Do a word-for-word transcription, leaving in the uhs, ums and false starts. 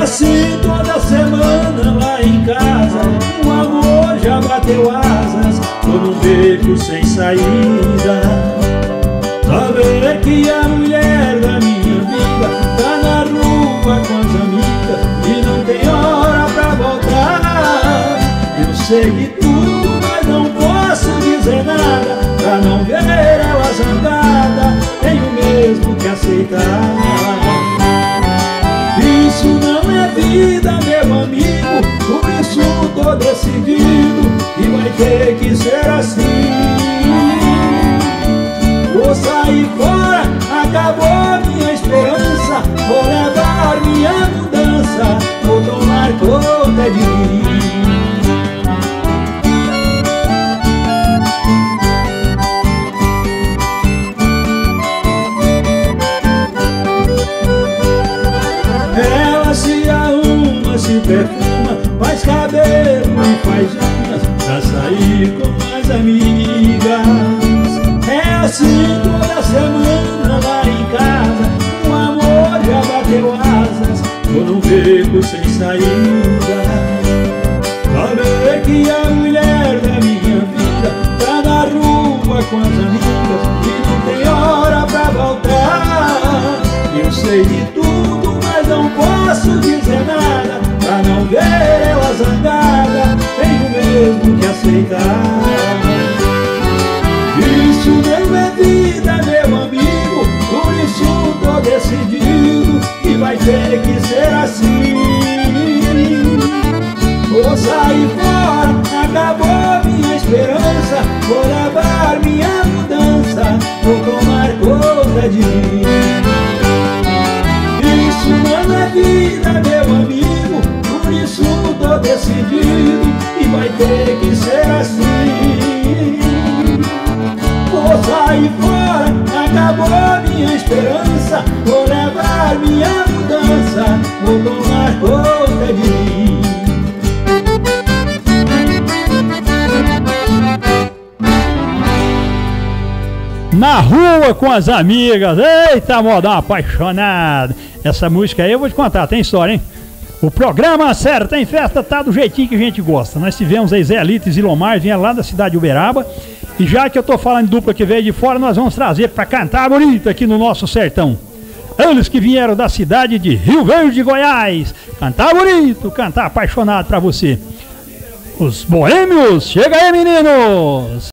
assim toda semana lá em casa, o amor já bateu asas, tô num beco sem saída. Saber que a mulher da minha vida tá na rua com as amigas e não tem hora pra voltar. Eu sei de tudo, mas não posso dizer nada, pra não ver ela zangada, tenho mesmo que aceitar. Isso não é vida, meu amigo, por isso tô decidido e vai ter que ser assim. Vou sair fora, acabou minha esperança, vou levar minha mudança, vou tomar conta de mim. Ela se arruma, se perfuma, faz cabelo e faz unhas pra sair com as amigas. É assim toda semana lá em casa, o amor já bateu asas, tô num beco sem saída. Saber que a mulher da minha vida tá na rua com as amigas e não tem hora pra voltar. Eu sei de tudo, mas não posso dizer nada, pra não ver ela zangada, tenho mesmo que aceitar. Isso não é vida, meu amigo, por isso tô decidido e vai ter que ser assim. Vou sair fora, acabou minha esperança, vou levar minha mudança, vou tomar conta de mim. Isso não é vida, meu amigo, por isso tô decidido e vai ter que ser assim. Vou sair fora, acabou minha esperança, vou levar minha mudança, vou tomar conta de mim. Na rua com as amigas, eita modão apaixonado. Essa música aí eu vou te contar, tem história, hein? O programa Sério Tem Festa tá do jeitinho que a gente gosta. Nós tivemos aí Zé Lites e Lomar, vinha lá da cidade de Uberaba. E já que eu tô falando de dupla que veio de fora, nós vamos trazer pra cantar bonito aqui no nosso sertão. Eles que vieram da cidade de Rio Verde, Goiás. Cantar bonito, cantar apaixonado pra você. Os boêmios, chega aí, meninos!